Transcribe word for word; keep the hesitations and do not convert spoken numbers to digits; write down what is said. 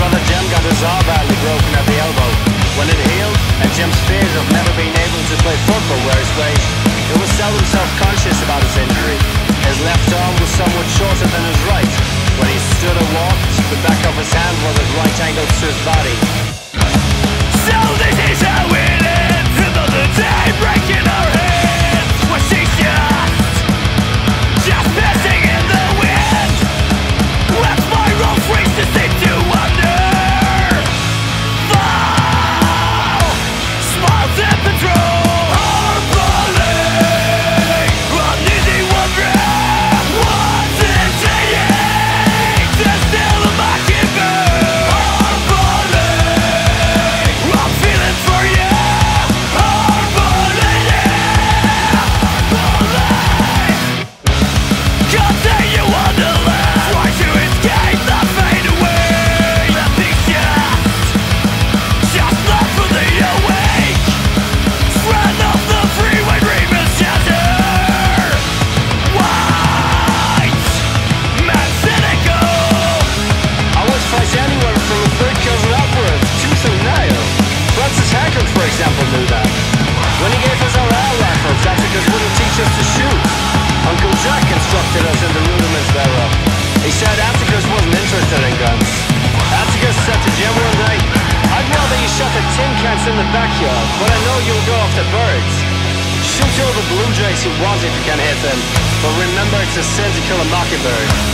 brother Jim got his arm badly broken at the elbow. When it healed, and Jim's fears of never being able to play football were his way, he was seldom self-conscious about his injury. His left arm was somewhat shorter than his right. When he stood or walked, the back of his hand was at right angles to his body. So this is how it ends. Another day breaking our heads. Well, she's just, just pissing in the wind. Left my road freeze to seem to wonder. Fall, smiles and patrol are falling. Uneasy wondering what's it saying. There's still a mockingbird are falling. I'm feeling for you. I'm falling, yeah. I'm falling. God say you want to live. Try to escape the fade away. Nothing's just, just not for the awake. Friend of the freeway dream is shattered. White man cynical. I would fight anyone from the third cousin upwards, tooth and nail. Francis Hackett, for example, knew that. When he gave us our air rifles, that's because wouldn't teach us to shoot. Uncle Jack instructed us in the rudiments thereof. He said Atticus wasn't interested in guns. Atticus said to Jim one day, I'd rather you shot the tin cans in the backyard, but I know you'll go after birds. Shoot all the blue jays you want if you can hit them, but remember it's a sin to kill a mockingbird.